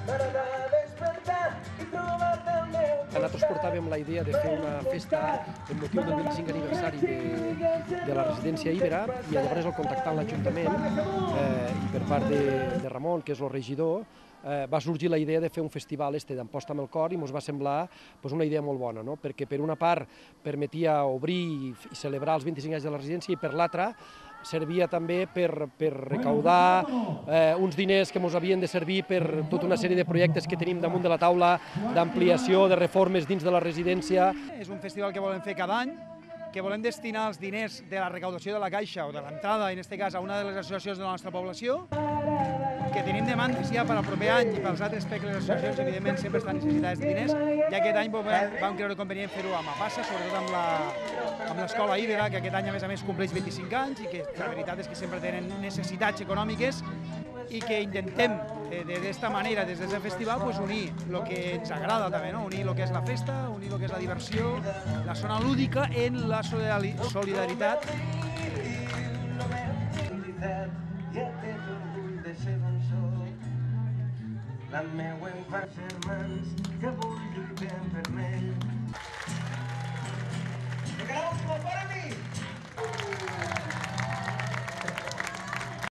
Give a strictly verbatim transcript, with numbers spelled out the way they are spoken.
Nosaltres portàvem la idea de fer una festa en motiu del vint-i-cinquè aniversari de, de la residència Ibera, i llavors el contactant l'Ajuntament eh, i per part de, de Ramon, que és el regidor, eh, va sorgir la idea de fer un festival este d'Amposta amb el cor, i ens va semblar pues, una idea molt bona, no? Perquè per una part permetia obrir i, i celebrar els vint-i-cinc anys de la residència, i per l'altra servia també per, per recaudar eh, uns diners que ens havien de servir per tota una sèrie de projectes que tenim damunt de la taula d'ampliació, de reformes dins de la residència. És un festival que volem fer cada any, que volem destinar els diners de la recaudació de la Caixa o de l'entrada, en aquest cas, a una de les associacions de la nostra població, que tenim demandes ja per al proper any i pels altres, perquè les associacions, evidentment, sempre estan necessitades de diners, i aquest any vam creure convenient fer-ho amb Apassa, sobretot amb l'escola Ibera, que aquest any, a més a més, compleix vint-i-cinc anys i que la veritat és que sempre tenen necessitats econòmiques, i que intentem, d'esta manera, des d'aquest festival, unir el que ens agrada també, unir el que és la festa, unir el que és la diversió, la zona lúdica en la solidaritat. La meua infància, germans, que avui lluitem per ell.